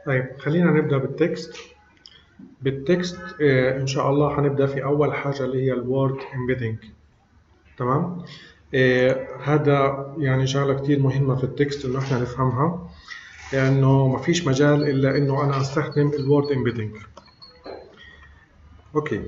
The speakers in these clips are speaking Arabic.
طيب خلينا نبدأ بالتكست. إن شاء الله هنبدأ في أول حاجة اللي هي الوورد امبيدنج. تمام. هذا يعني شغلة كتير مهمة في التكست إنه إحنا نفهمها، لأنه ما فيش مجال إلا إنه أنا أستخدم الوورد امبيدنج. أوكي.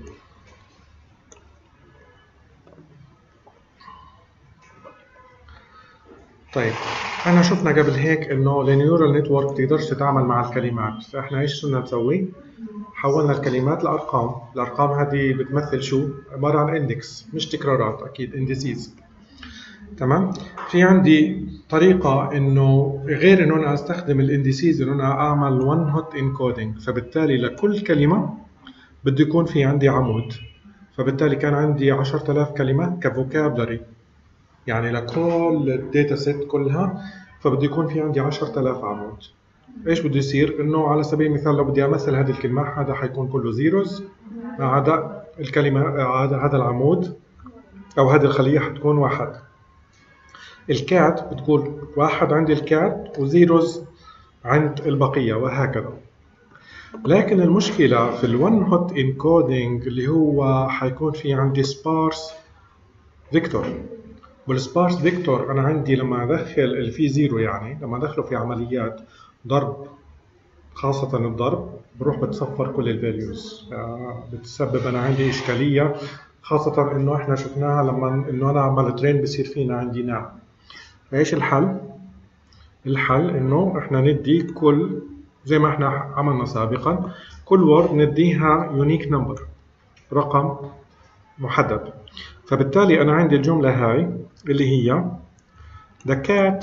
طيب احنا شفنا قبل هيك انه النيورال نتورك تقدرش تتعامل مع الكلمات، فاحنا ايش صرنا نسوي؟ حولنا الكلمات لارقام. الارقام هذه بتمثل شو؟ عباره عن اندكس، مش تكرارات، اكيد اندسيز. تمام. في عندي طريقه انه غير انه انا استخدم الاندسيز انه انا اعمل وان هوت انكودينج، فبالتالي لكل كلمه بده يكون في عندي عمود، فبالتالي كان عندي 10000 كلمه كفوكابلري، يعني لكل الداتا سيت كلها، فبده يكون في عندي 10000 عمود. ايش بده يصير؟ انه على سبيل المثال لو بدي امثل هذه الكلمه، هذا حيكون كله زيروز، هذا الكلمه، هذا العمود او هذه الخليه حتكون واحد. الكات بتقول واحد عند الكات وزيروز عند البقيه، وهكذا. لكن المشكله في الون هوت انكودينج اللي هو حيكون في عندي سبارس فيكتور. والسبارس فيكتور انا عندي لما ادخل اللي فيه زيرو، يعني لما ادخله في عمليات ضرب، خاصة الضرب، بروح بتصفر كل الفاليوز، بتسبب انا عندي اشكالية، خاصة انه احنا شفناها لما انه انا عمل ترين بصير فينا عندي نعم. ايش الحل؟ الحل انه احنا ندي كل، زي ما احنا عملنا سابقا، كل وورد نديها يونيك نمبر، رقم محدد. فبالتالي انا عندي الجملة هاي اللي هي the cat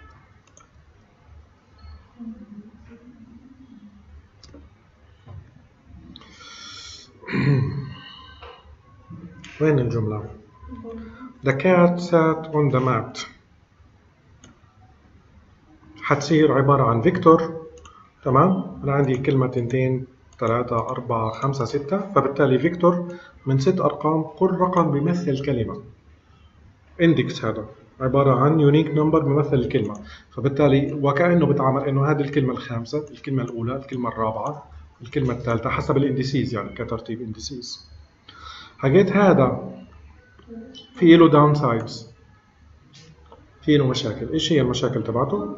وين الجملة؟ the cat sat on the mat حتصير عبارة عن فيكتور. تمام. أنا عندي كلمة 2 3 4 5 6، فبالتالي فيكتور من 6 أرقام، كل رقم بيمثل كلمة. اندكس هذا عبارة عن يونيك نمبر بيمثل الكلمة، فبالتالي وكأنه بتعامل إنه هذه الكلمة الخامسة، الكلمة الأولى، الكلمة الرابعة، الكلمة الثالثة، حسب الاندسيز، يعني كترتيب اندسيز. حكيت هذا في له داون سايدز، في له مشاكل. ايش هي المشاكل تبعته؟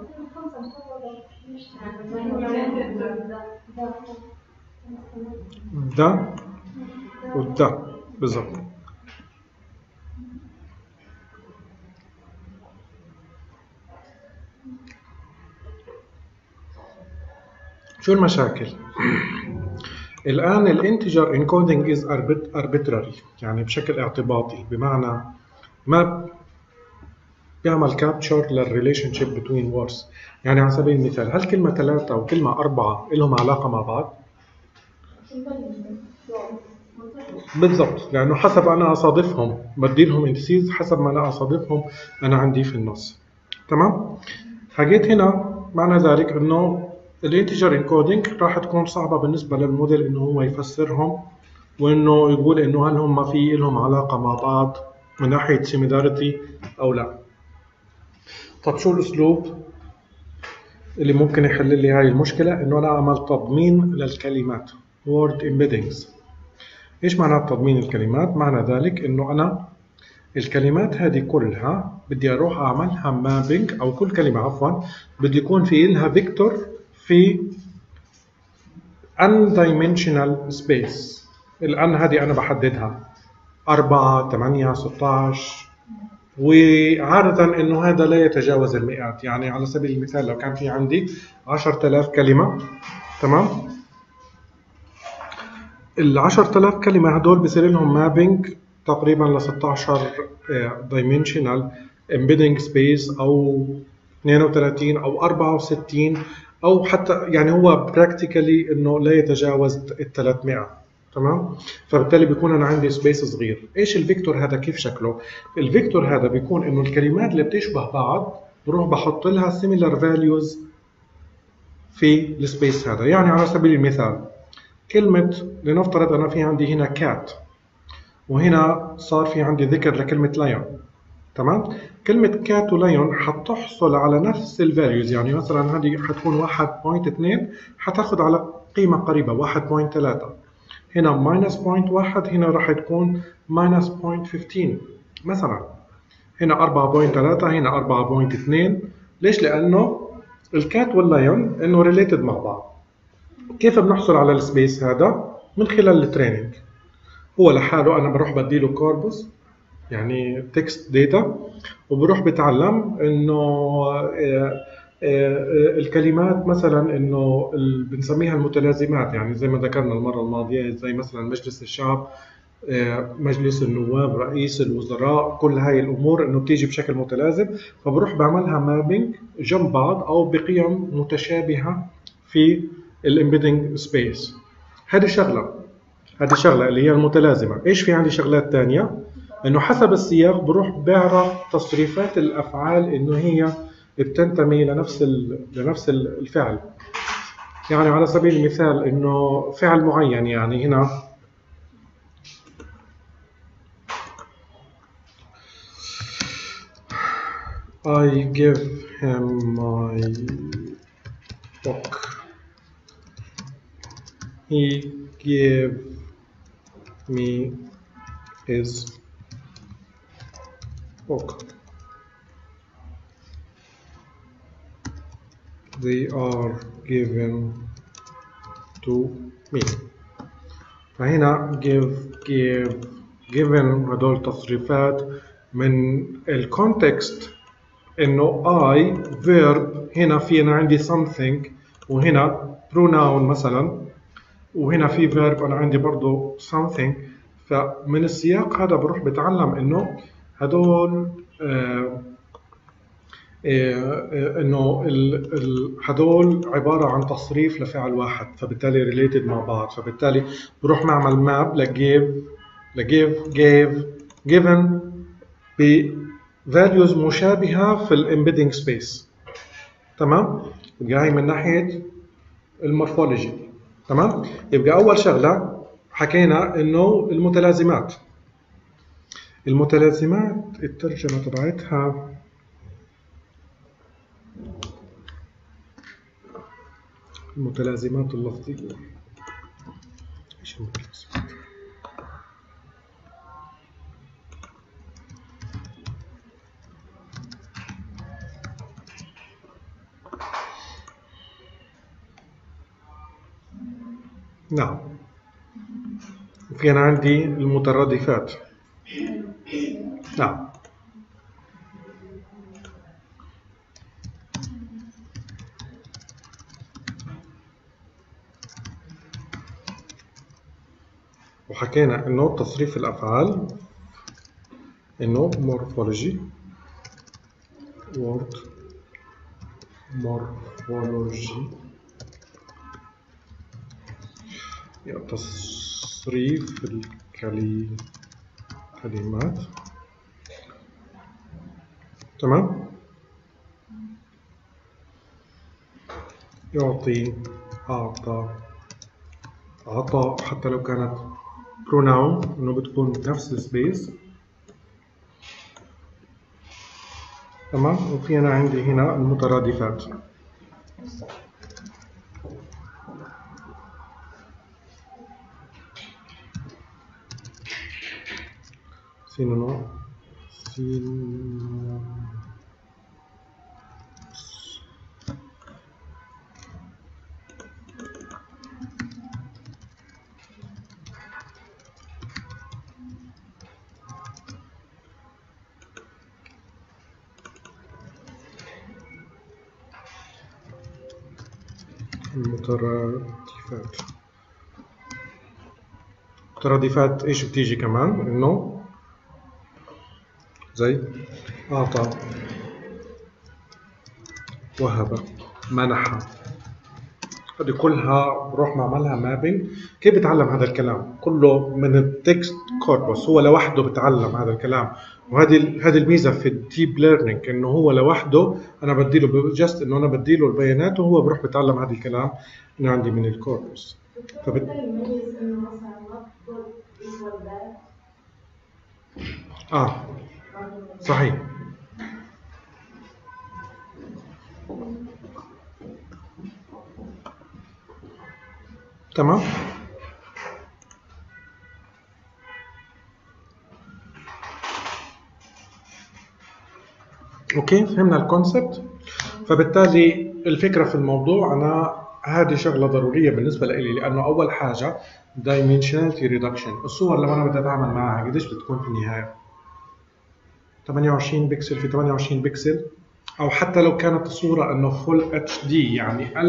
ده وده بالضبط. شو المشاكل؟ الآن الانتجر encoding is arbitrary، يعني بشكل اعتباطي، بمعنى ما بيعمل capture للريليشن شيب between words. يعني على سبيل المثال، هل كلمة 3 وكلمة 4 لهم علاقة مع بعض؟ بالضبط، لأنه حسب أنا أصادفهم بدي لهم اندسيز، حسب ما أنا أصادفهم أنا عندي في النص. تمام؟ حكيت هنا معنى ذلك إنه الانتجر انكودينج راح تكون صعبة بالنسبة للموديل إنه هو يفسرهم، وإنه يقول إنه هل هم في لهم علاقة مع بعض من ناحية similarity أو لا. طب شو الأسلوب اللي ممكن يحل لي هاي المشكلة؟ إنه أنا أعمل تضمين للكلمات word embeddings. إيش معنى تضمين الكلمات؟ معنى ذلك إنه أنا الكلمات هذه كلها بدي أروح أعملها مابينج، أو كل كلمة عفوا بدي يكون في لها فيكتور في undimensional space. الآن هذه أنا بحددها 4 8 16، وعادة إنه هذا لا يتجاوز المئات. يعني على سبيل المثال لو كان في عندي 10000 كلمة، تمام، ال 10000 كلمة هدول بصير لهم مابينج تقريبا ل 16 dimensional embedding space، أو 32 أو 64، أو حتى يعني هو براكتيكالي إنه لا يتجاوز ال 300. تمام. فبالتالي بيكون أنا عندي سبيس صغير. إيش الفيكتور هذا؟ كيف شكله؟ الفيكتور هذا بيكون إنه الكلمات اللي بتشبه بعض بروح بحط لها similar values في السبيس هذا. يعني على سبيل المثال كلمة، لنفترض أنا في عندي هنا كات، وهنا صار في عندي ذكر لكلمة lion. تمام. كلمة كات وليون حتحصل على نفس الفاليوز، يعني مثلا هذه حتكون 1.2 حتاخد على قيمة قريبة 1.3. هنا ماينس 0.1 هنا راح تكون ماينس 0.15 مثلا. هنا 4.3 هنا 4.2. ليش؟ لأنه الكات واللايون إنه ريليتد مع بعض. كيف بنحصل على السبيس هذا؟ من خلال التريننج. هو لحاله أنا بروح بديله كوربوس يعني تكست داتا، وبروح بتعلم إنه الكلمات مثلا إنه بنسميها المتلازمات، يعني زي ما ذكرنا المرة الماضية، زي مثلا مجلس الشعب، مجلس النواب، رئيس الوزراء، كل هاي الامور انه بتيجي بشكل متلازم، فبروح بعملها مابينج جنب بعض او بقيم متشابهه في الامبيدنج سبيس. هذه شغله اللي هي المتلازمه. ايش في عندي شغلات ثانيه؟ انه حسب السياق بروح بعرف تصريفات الافعال انه هي بتنتمي لنفس الفعل. يعني على سبيل المثال انه فعل معين، يعني هنا I give him my book. He gave me his book. They are given to me. فهنا given هدول تصريفات من الكونتكست انه I verb. هنا في انا عندي something، وهنا pronoun مثلا، وهنا في verb انا عندي برضو something. فمن السياق هذا بروح بتعلم انه هدول انه هدول عباره عن تصريف لفعل واحد، فبالتالي related مع بعض. فبالتالي بروح نعمل ماب لgive gave given ب values مشابهه في الامبيدنج سبيس. تمام؟ يبقى هي من ناحيه المورفولوجي. تمام؟ يبقى اول شغله حكينا انه المتلازمات الترجمه تبعتها المتلازمات اللفظيه. ايش المتلازمات؟ نعم، في أنا عندي المترادفات. نعم، وحكينا إنه تصريف الأفعال إنه morphology word morphology يعني تصريف الكلمات. تمام؟ يعطي، أعطى، عطاء، حتى لو كانت pronoun إنه بتكون نفس السبيس. تمام؟ وفي أنا عندي هنا المترادفات. المترادفات ايش بتيجي كمان؟ انه زي اعطى، وهب، منح. هذه كلها بروح بعملها مابينج. كيف بتعلم هذا الكلام؟ كله من التكست كوربوس، هو لوحده بتعلم هذا الكلام. وهذه الميزه في الديب ليرنينج، انه هو لوحده انا بديله جست انه انا بديله البيانات وهو بروح بتعلم هذا الكلام اللي عندي من الكوربوس. صحيح. تمام؟ اوكي، فهمنا الكونسبت. فبالتالي الفكره في الموضوع، انا هذه شغله ضروريه بالنسبه لي، لانه اول حاجه dimensionality reduction. الصور لما انا بدي اتعامل معها قديش بتكون في النهايه؟ 28 بكسل في 28 بكسل، او حتى لو كانت الصوره انه فول اتش دي يعني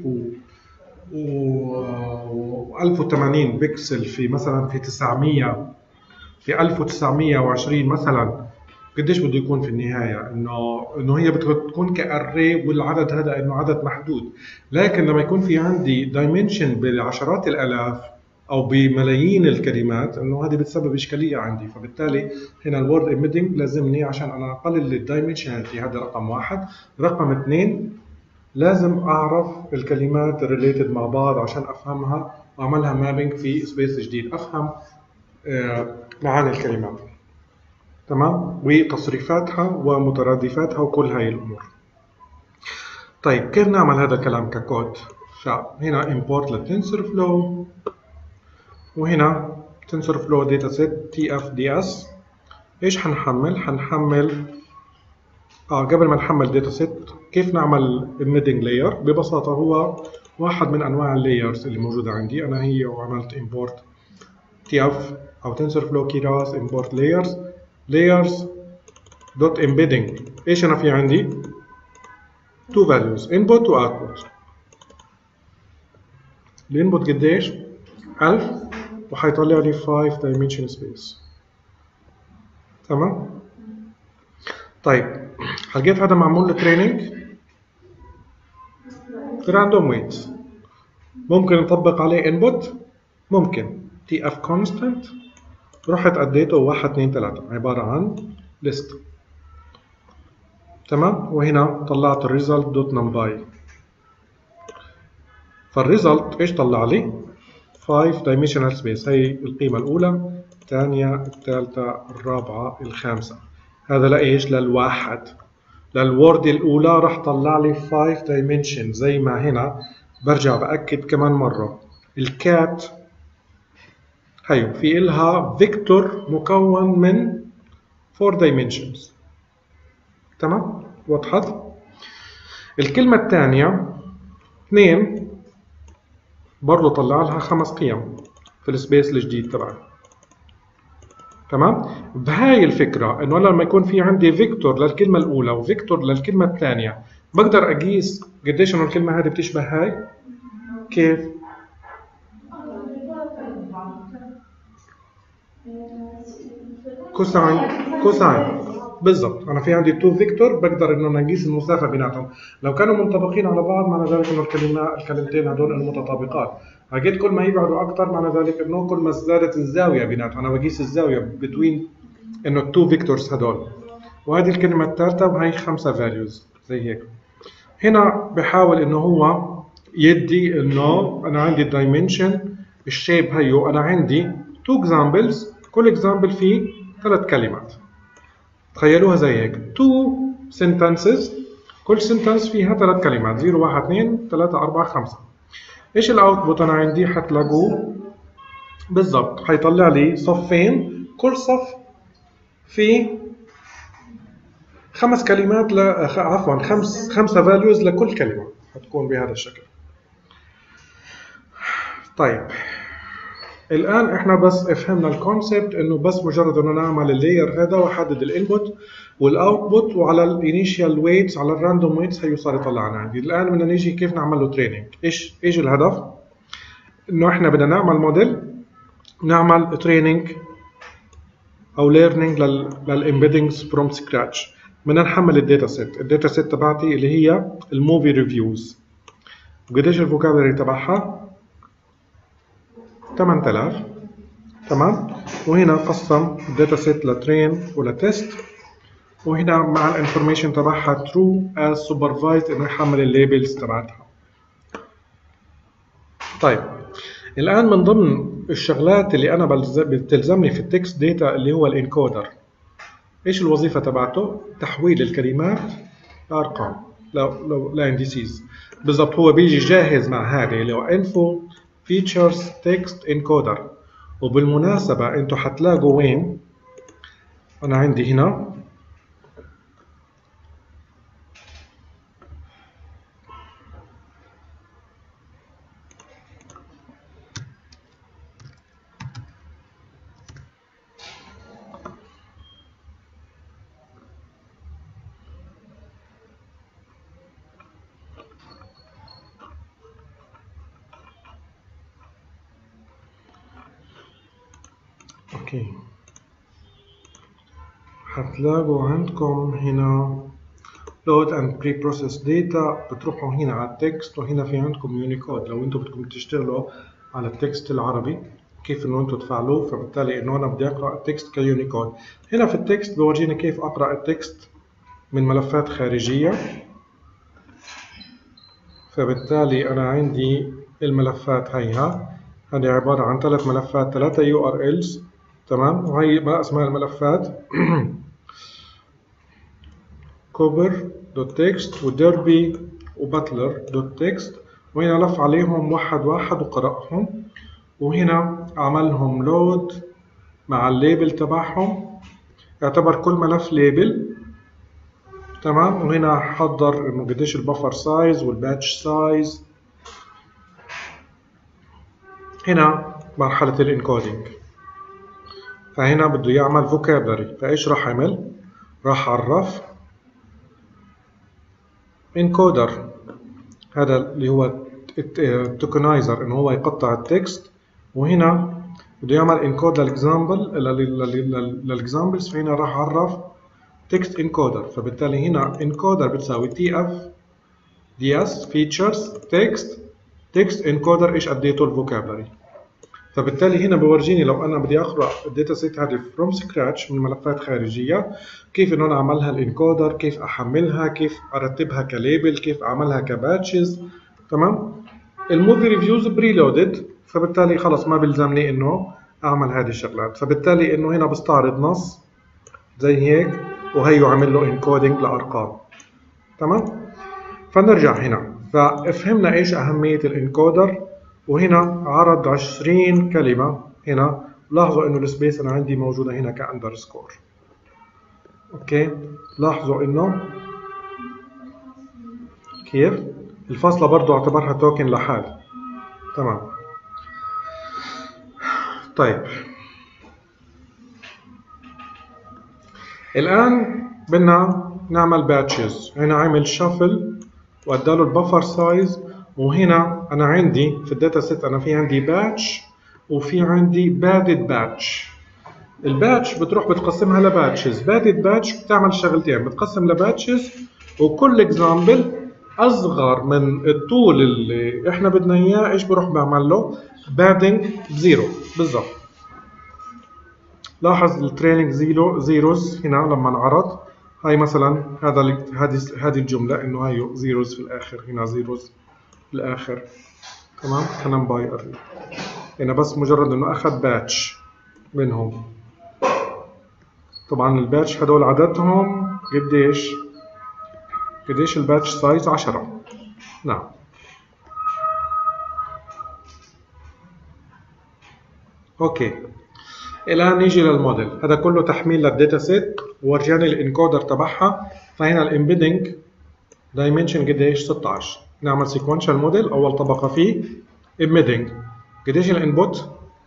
1080 بكسل في مثلا في 900 في 1920 مثلا، قديش بده يكون في النهايه؟ انه هي بتكون كاري، والعدد هذا انه عدد محدود. لكن لما يكون في عندي دايمنشن بعشرات الالاف او بملايين الكلمات، انه هذه بتسبب اشكاليه عندي. فبالتالي هنا الورد ايميدنج لازمني عشان انا اقلل الدايمنشناليتي. هذا رقم واحد. رقم اثنين، لازم اعرف الكلمات الريليتد مع بعض عشان افهمها واعملها مابينج في سبيس جديد، افهم معاني الكلمات، تمام، وتصريفاتها ومترادفاتها وكل هاي الامور. طيب كيف نعمل هذا الكلام ككود؟ فهنا import للتنسورفلو، وهنا TensorFlow dataset TFDS. ايش حنحمل؟ قبل ما نحمل داتا كيف نعمل embedding layer؟ ببساطة هو واحد من انواع اللايرز اللي موجودة عندي انا، هي وعملت import TF او TensorFlow Keras import layers dot embedding. ايش انا في عندي؟ two values input و output. الانبوت قديش؟ 1000، وحيطلع لي 5 dimension space. تمام؟ طيب لقيت هذا معمول له training random weights. ممكن نطبق عليه input، ممكن TF constant. رحت اديته 1 2 3 عبارة عن list. تمام؟ وهنا طلعت الريزلت دوت نمباي. فالريزلت ايش طلع لي؟ 5 dimensional space. هي القيمة الأولى، الثانية، الثالثة، الرابعة، الخامسة. هذا لإيش؟ للواحد. للورد الأولى راح طلع لي 5 dimension. زي ما هنا برجع بأكد كمان مرة، الكات هيو في إلها فيكتور مكون من 4 dimensions. تمام؟ وضحت؟ الكلمة الثانية 2 برضو طلع لها 5 قيم في السبيس الجديد تبعي. تمام؟ بهاي الفكرة انه لما يكون في عندي فيكتور للكلمة الأولى وفيكتور للكلمة الثانية، بقدر أقيس قديش انه الكلمة هذه بتشبه هاي. كيف؟ كوساين بالضبط. انا في عندي تو فيكتور، بقدر انه نقيس المسافه بيناتهم. لو كانوا منطبقين على بعض معنى ذلك انه الكلمتين هدول متطابقات. لقيت كل ما يبعدوا اكثر معنى ذلك انه كل ما ازدادت الزاويه بيناتهم. انا بقيس الزاويه بين انه التو فيكتورز هدول. وهذه الكلمه الثالثه، وهي 5 فاليوز زي هيك. هنا بحاول انه هو يدي انه انا عندي الدايمنشن الشيب هيو. انا عندي 2 اكزامبلز، كل اكزامبل فيه 3 كلمات. تخيلوها زي هيك 2 sentences، كل sentence فيها 3 كلمات، 0 1 2 3 4 5. ايش الاوتبوت انا عندي؟ حتلاقوه بالضبط، حيطلع لي صفين، كل صف فيه 5 كلمات عفوا 5 values لكل كلمة، حتكون بهذا الشكل. طيب الآن احنا بس فهمنا الكونسبت، انه بس مجرد انه نعمل اللاير هذا واحدد الانبوت والاوتبوت، وعلى الانيشال ويتس على الراندوم ويتس هي صار يطلع لنا عندي. الآن بدنا نيجي كيف نعمل له تريننج. ايش الهدف؟ انه احنا بدنا نعمل موديل، نعمل تريننج او ليرنينج للامبيدنجز فروم سكراتش. بدنا نحمل الداتا سيت تبعتي اللي هي الموفي ريفيوز. وقديش الفوكابلري تبعها؟ 8000. تمام؟ وهنا قسم الداتا سيت لترين ولتست، وهنا مع الانفورميشن تبعها ترو از سوبرفايزد انه يحمل الليبلز تبعتها. طيب الان من ضمن الشغلات اللي انا بتلزمني في التكست داتا اللي هو الانكودر. ايش الوظيفه تبعته؟ تحويل الكلمات لارقام، لانديسيز. بالضبط هو بيجي جاهز مع هذه اللي هو انفو features text encoder. وبالمناسبة انتوا حتلاقوا وين؟ انا عندي هنا اوكي، حتلاقوا عندكم هنا load and pre-process data. بتروحوا هنا على التكست، وهنا في عندكم يونيكود. لو انتم بدكم تشتغلوا على التكست العربي كيف انه انتم تفعلوه، فبالتالي انه انا بدي اقرا التكست كيونيكود. هنا في التكست بورجيني كيف اقرا التكست من ملفات خارجيه. فبالتالي انا عندي الملفات هيها، هذه عباره عن 3 ملفات، 3 URLs، تمام. وهي ما اسماء الملفات cover.txt وديربي وباتلر.txt، وهنا لف عليهم واحد واحد وقرأهم، وهنا عملهم لود مع الليبل تبعهم، يعتبر كل ملف ليبل، تمام. وهنا حضر انه قديش البفر سايز والباتش سايز. هنا مرحلة الانكودينج، فهنا بده يعمل vocabulary. فايش راح عمل؟ راح عرف encoder، هذا اللي هو التوكنايزر، انه هو يقطع التكست. وهنا بده يعمل انكود للاكزامبلز، فهنا راح عرف تكست انكودر. فبالتالي هنا انكودر بتساوي TF-DS features text انكودر. ايش اديته؟ الفوكابلري. فبالتالي هنا بورجيني لو انا بدي اقرا الداتا سيت هذه فروم سكراتش من ملفات خارجيه، كيف انه انا اعملها الانكودر، كيف احملها، كيف ارتبها كليبل، كيف اعملها كباتشز، تمام. الموفي ريفيوز بريلودد، فبالتالي خلص ما بيلزمني انه اعمل هذه الشغلات. فبالتالي انه هنا بستعرض نص زي هيك، وهيو عامل له انكودينج لارقام، تمام. فنرجع هنا، ففهمنا ايش اهميه الانكودر. وهنا عرض 20 كلمه. هنا لاحظوا انه السبيس انا عندي موجوده هنا كاندرسكور. اوكي، لاحظوا انه كيف الفاصله برضو اعتبرها توكن لحال، تمام. طيب الان بدنا نعمل باتشز. هنا عامل شافل واداله البفر سايز. وهنا انا عندي في الداتا سيت انا في عندي باتش وفي عندي بادد باتش. الباتش بتروح بتقسمها لباتشز. بادد باتش بتعمل شغلتين، بتقسم لباتشز، وكل اكزامبل اصغر من الطول اللي احنا بدنا اياه ايش بروح بعمل له؟ بادنج بزيرو بالضبط. لاحظ التريلينج زيروز هنا لما انعرض. هاي مثلا هذه الجمله انه هاي زيروز في الاخر، هنا زيروز في الاخر، تمام. كلام باير هنا بس مجرد انه اخذ باتش منهم. طبعا الباتش هدول عددهم قديش الباتش سايز 10. نعم. اوكي، الان نيجي للموديل. هذا كله تحميل للداتا سيت، ورجاني الانكودر تبعها. فهنا الامبيدنج دايمنشن قديش؟ 16. نعمل سيكونشال موديل. اول طبقه فيه امبيدنج. قديش الانبوت؟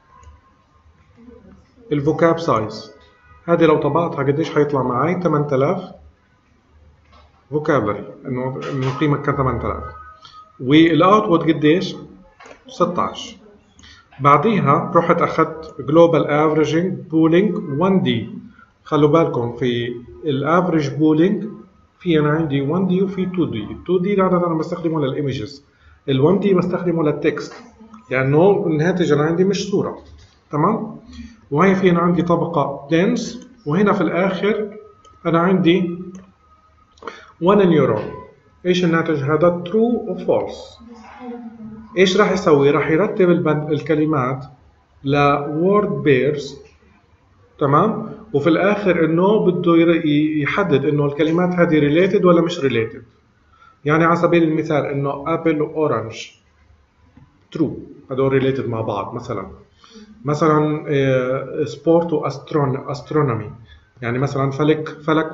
الفوكاب سايز. هذه لو طبقتها قديش حيطلع معي؟ 8000 فوكابلري، انه القيمه كان 8000. والاوتبوت قديش؟ 16. بعديها رحت اخذت جلوبال افريجنج بولينج 1D. خلوا بالكم في الافريج بولينج في انا عندي 1D وفي 2D. 2D عاده انا بستخدمه للايمجز، ال1D بستخدمه للتكست لانه الناتج انا عندي مش صوره، تمام. وهي في انا عندي طبقه دنس، وهنا في الاخر انا عندي 1 نيورون. ايش الناتج هذا؟ true و false. ايش راح يسوي؟ راح يرتب الكلمات لword pairs، تمام. وفي الاخر انه بده يحدد انه الكلمات هذه related ولا مش related. يعني على سبيل المثال انه apple واورنج ترو، هدول ريليتد مع بعض. مثلا سبورت واسترونومي، يعني مثلا فلك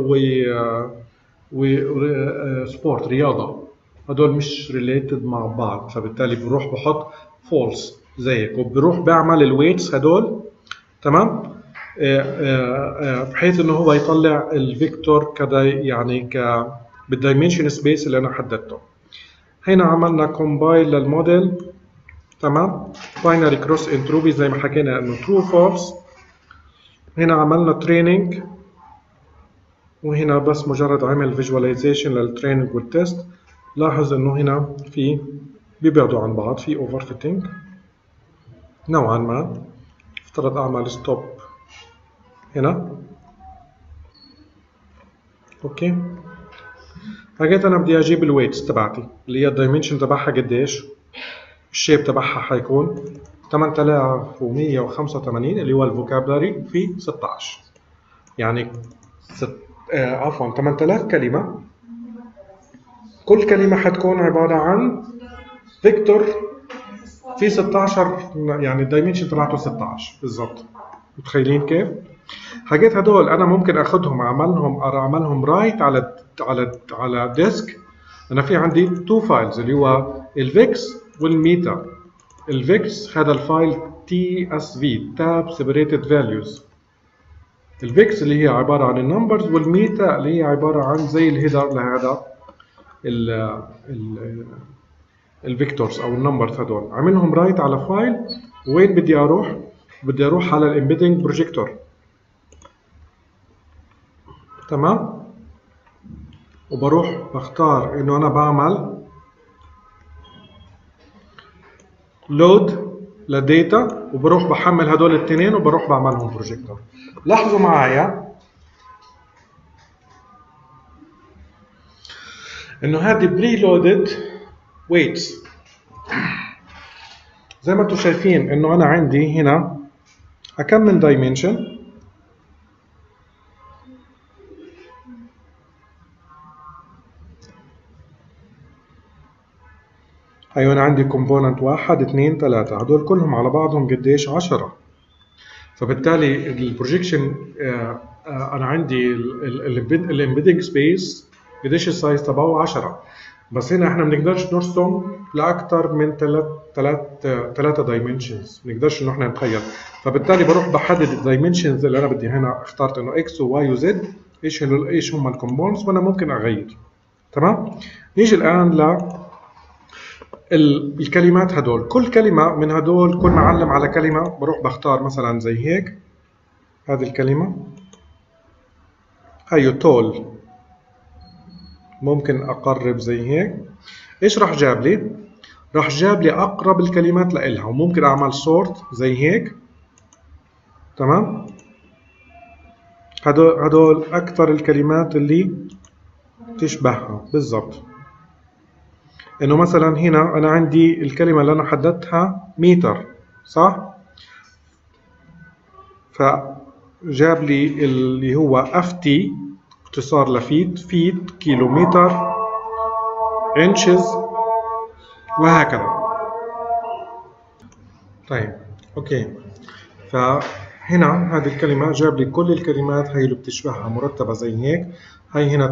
وسبورت رياضه، هدول مش ريليتد مع بعض، فبالتالي بروح بحط فولس زيك، وبروح بعمل الويتس هدول. تمام. بحيث انه هو يطلع الفيكتور كذا، يعني بالدايمنشن سبيس اللي انا حددته. هنا عملنا كومبايل للموديل. تمام. باينري كروس انتروبي زي ما حكينا انه ترو فولس. هنا عملنا تريننج، وهنا بس مجرد عمل فيجواليزيشن للتريننج والتست. لاحظ انه هنا في بيبعدوا عن بعض، في اوفر فيتنج نوعا ما. افترض اعمل ستوب هنا. اوكي. حكيت انا بدي اجيب الويتس تبعتي اللي هي الدايمنشن تبعها قديش، الشيب تبعها حيكون 8185 اللي هو الفوكابلري في 16، يعني عفوا 8000 كلمة. كل كلمة حتكون عبارة عن فيكتور في 16، يعني الدايمنشن تبعته 16 بالضبط. متخيلين كيف؟ حكيت هدول انا ممكن اخذهم اعملهم رايت على ديسك. انا في عندي تو فايلز اللي هو الفيكس والميتا. الفيكس هذا الفايل TSV تاب سيبريتد فاليوز. الفيكس اللي هي عباره عن النمبرز، والميتا اللي هي عباره عن زي الهيدر لهذا الفيكتورز او النمبرز. هدول عاملهم رايت على فايل. وين بدي اروح؟ بدي اروح على الامبيدنج بروجيكتور. تمام. وبروح بختار انه انا بعمل لود للداتا، وبروح بحمل هدول الاثنين وبروح بعملهم بروجيكتور. لاحظوا معايا انه هذه بري لودد ويتس. زي ما انتم شايفين انه انا عندي هنا كم من دايمنشن. هي انا عندي كومبوننت 1 2 3، هدول كلهم على بعضهم قديش؟ 10. فبالتالي البروجيكشن انا عندي الامبيدنج سبيس قديش السايز تبعه؟ 10. بس هنا احنا ما بنقدرش نرسم لاكثر من ثلاثة دايمنشنز، ما بنقدرش انه احنا نتخيل. فبالتالي بروح بحدد الدايمنشنز اللي انا بدي. هنا اخترت انه اكس وواي وزد، ايش هم الكومبوننتس، وانا ممكن اغير. تمام. نيجي الان الكلمات هدول. كل كلمة من هدول، كل ما أعلم على كلمة بروح بختار مثلا زي هيك. هذه الكلمة هي تول، ممكن أقرب زي هيك. إيش راح جاب لي؟ راح جاب لي أقرب الكلمات لإلها، وممكن أعمل سورت زي هيك. تمام. هدول أكثر الكلمات اللي تشبهها بالضبط. إنه مثلا هنا أنا عندي الكلمة اللي أنا حددتها متر، صح؟ فجاب لي اللي هو افتي، اختصار فيت كيلومتر، انشز، وهكذا. طيب اوكي. فهنا هذه الكلمة جاب لي كل الكلمات هي اللي بتشبهها مرتبة زي هيك. هي هنا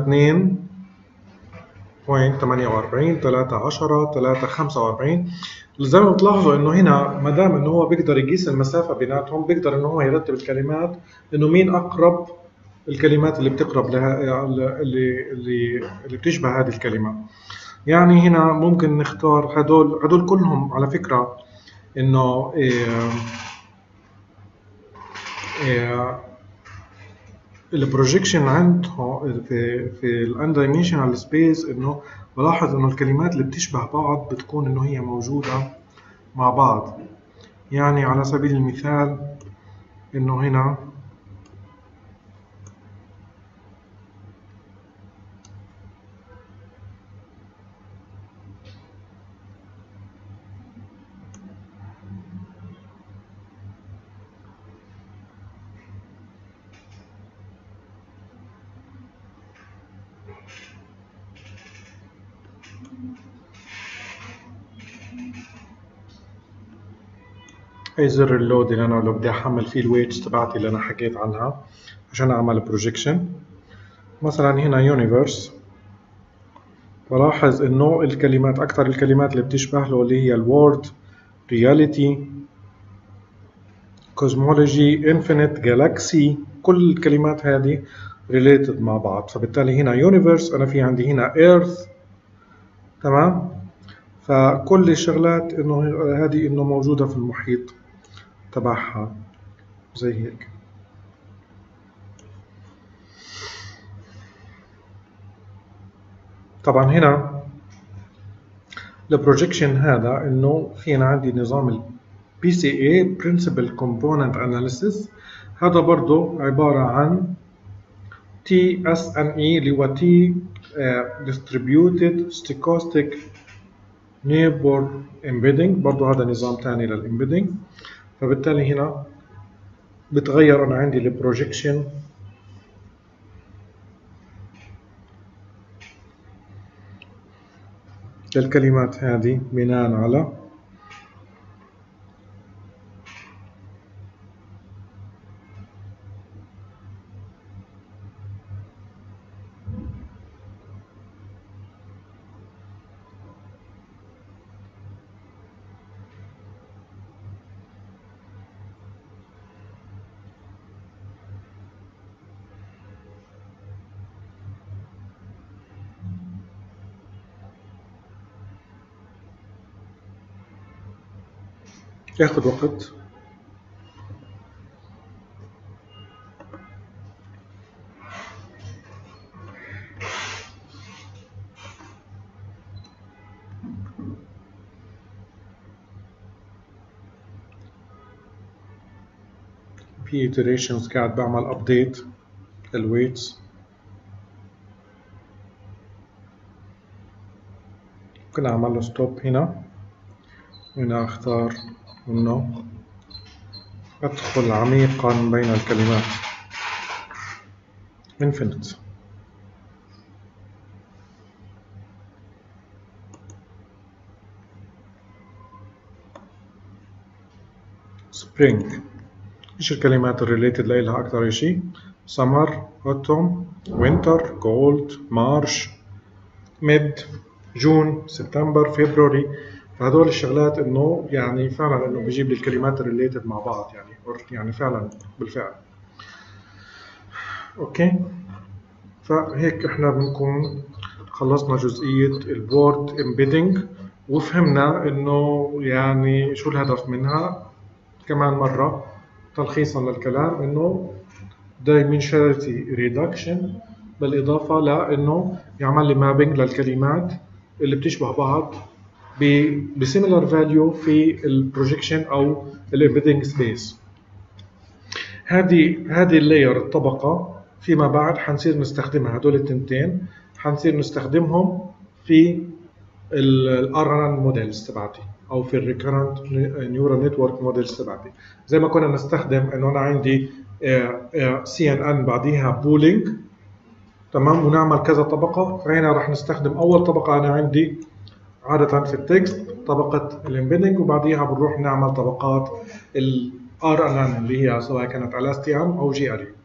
2.48 3.10 3.45. زي ما بتلاحظوا انه هنا ما دام انه هو بيقدر يقيس المسافة بيناتهم، بيقدر انه هو يرتب الكلمات انه مين اقرب الكلمات اللي بتقرب لها، اللي بتشبه هذه الكلمة. يعني هنا ممكن نختار هدول كلهم على فكرة انه البروجيكشن عندهم في الان دايمنشنال سبيس، انه بلاحظ انه الكلمات اللي بتشبه بعض بتكون انه هي موجودة مع بعض. يعني على سبيل المثال انه هنا هي زر اللود اللي انا لو بدي احمل فيه الويتس تبعتي اللي انا حكيت عنها عشان اعمل بروجيكشن. مثلا هنا يونيفرس، بلاحظ انه الكلمات اكثر الكلمات اللي بتشبه له اللي هي الوورد، رياليتي، كوزمولوجي، انفينيت، جالاكسي، كل الكلمات هذه ريليتد مع بعض. فبالتالي هنا يونيفرس انا في عندي هنا ايرث، تمام. فكل الشغلات انه هذه انه موجوده في المحيط تبعها زي هيك. طبعا هنا البروجيكشن هذا انه في انا عندي نظام PCA Principal Component Analysis، هذا برضو عبارة عن TSNE اللي هو T Distributed Stochastic Neighbor Embedding، برضو هذا نظام تاني للإمبيدنج. فبالتالي هنا بتغير أنا عندي البروجيكشن للكلمات هذه بناء على ياخد وقت. في iterations قاعد بعمل update للويتس. ممكن أعمل له ستوب هنا، هنا أختار إنه أدخل عميقا بين الكلمات infinite. spring، إيش الكلمات الريليتد لإلها أكثر شيء؟ summer، autumn، winter، cold، march، mid، جون، سبتمبر، فبراير. فهدول الشغلات انه يعني فعلا انه بيجيب لي الكلمات الريليتد مع بعض، يعني فعلا بالفعل. اوكي، فهيك احنا بنكون خلصنا جزئية الوورد امبيدنج وفهمنا انه يعني شو الهدف منها. كمان مرة تلخيصا للكلام انه dimensionality reduction بالاضافة لانه يعمل لي مابينج للكلمات اللي بتشبه بعض بسيميلر فاليو في البروجيكشن او الامبيدنج سبيس. هذه اللاير الطبقه فيما بعد حنصير نستخدمها، هدول التنتين حنصير نستخدمهم في الار ان موديلز تبعتي او في الريكرنت نيورال نتورك موديلز تبعتي. زي ما كنا نستخدم انه انا عندي CNN بعديها بولينج، تمام، ونعمل كذا طبقه. فهنا راح نستخدم اول طبقه انا عندي عادة في التكست طبقة الامبيدنج، وبعديها بنروح نعمل طبقات ال RNN اللي هي سواء كانت Alastium أو GRE.